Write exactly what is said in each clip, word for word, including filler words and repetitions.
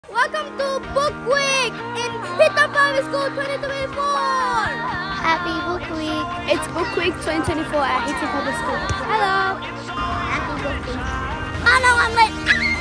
Welcome to Book Week in Peter Public School twenty twenty-four. Happy Book Week. It's Book Week twenty twenty-four at Haiti Public School. Hello. Happy Book Week. Oh no, I'm late.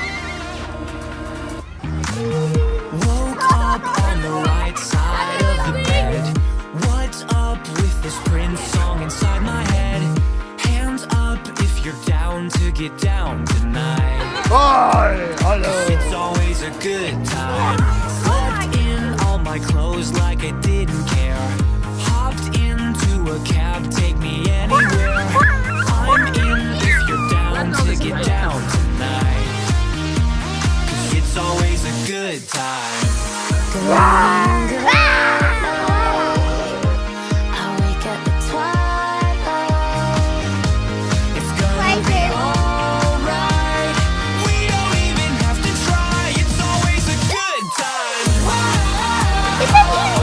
Woke up on the right side of the bed. What's up with this Prince song inside my head? Hands up if you're down to get down tonight. Hi, hello. It's always a good time. Slept in all my clothes like I didn't care. Hopped into a cab, take me anywhere. I'm in if you're down to get down tonight. 'Cause it's always a good time. It's gonna be alright. We don't even have to try. It's always a good time. It's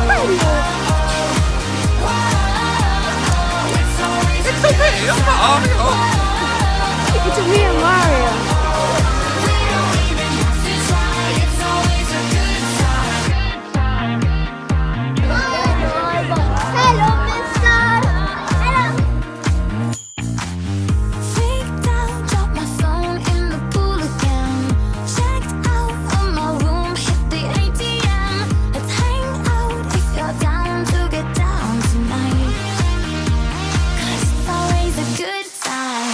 always a good time. It's me and Mario. We don't even have to try. It's always a good time. Hello, mister. Hello. Freaked out, dropped my phone in the pool again. Checked out of my room, hit the A T M. Let's hang out if you're down to get down tonight. 'Cause it's always a good time.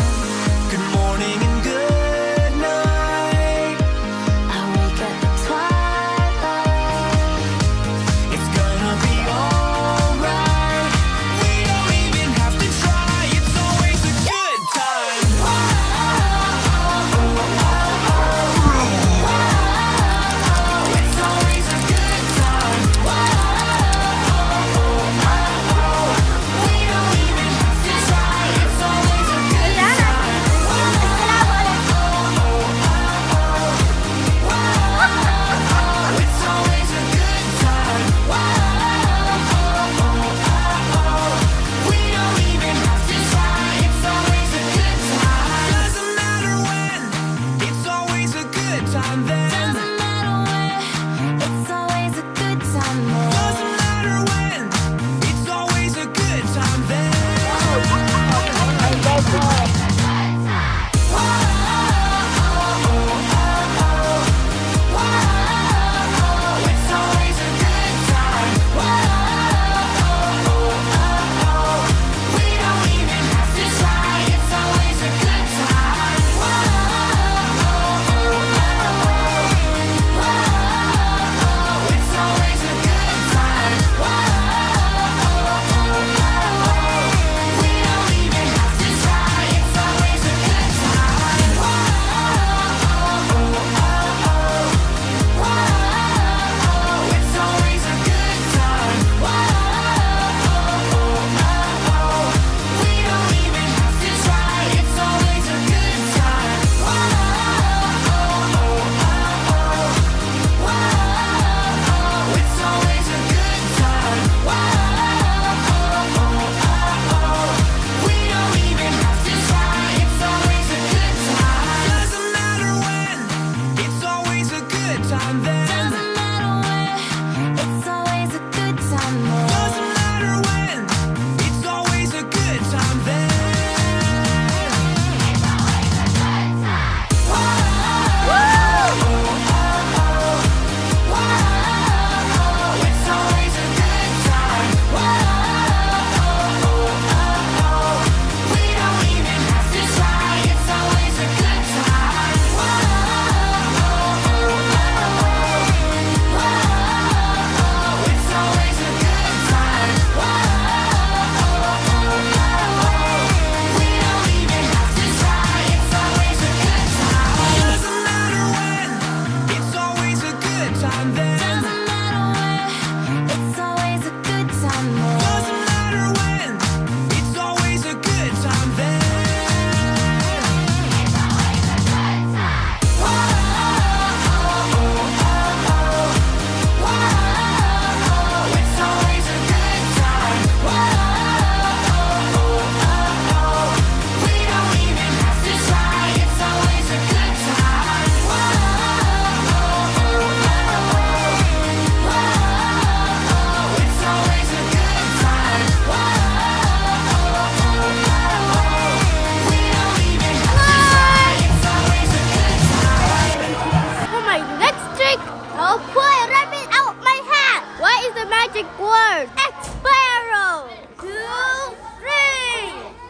magic word. X-Sparrow. Two, three.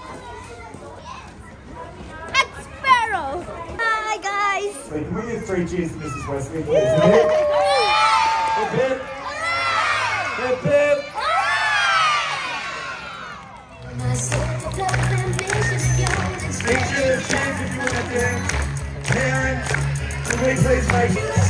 X-Sparrow. Hi, guys. Wait, can we do three cheers to Missus Wesley, please? Hip, hip. Hip, hip. Big cheers, cheers if you want to dance. Parents, can we please make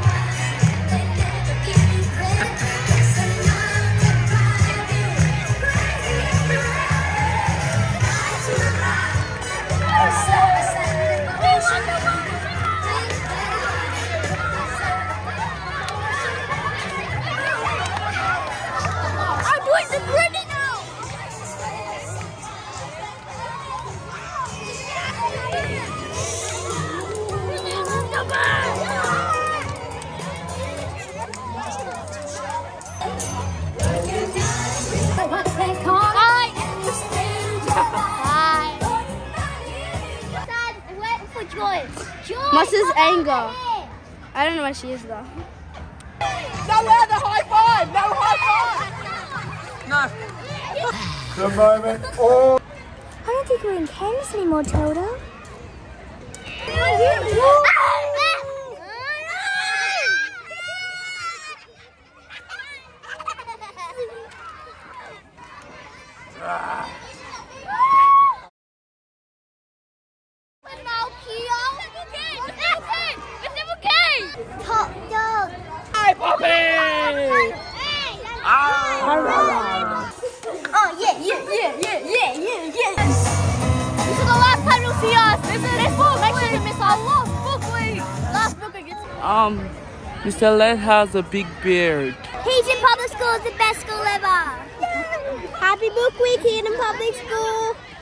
Mustard's anger. I don't know where she is though. No, the high five! No high five! No. the moment. Oh. I don't think we're in Kansas anymore, Tilda. Top dog. Hi, Poppy! Oh yeah, yeah, yeah, yeah, yeah, yeah, yeah. This is the last time you'll see us. This is this book. Make sure you miss our last book week. Last book week. Um, Mister Led has a big beard. Heaton Public School is the best school ever. Happy Book Week, Heaton Public School.